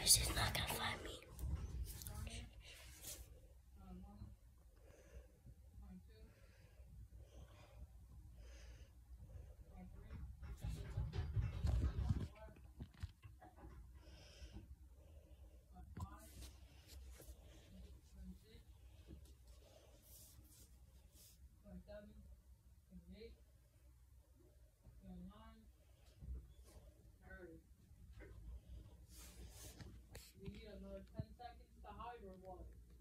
She's not gonna find me. You need another 10 seconds to hide or what?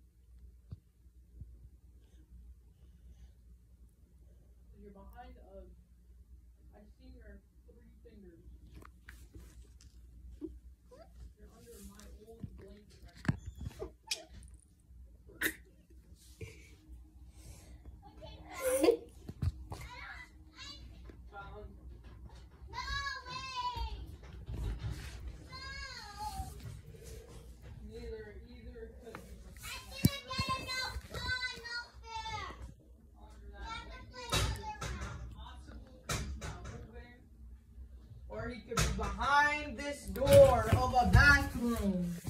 So you're behind us. I see your 3 fingers. You're under my old blanket right now. Or he could be behind this door of a bathroom.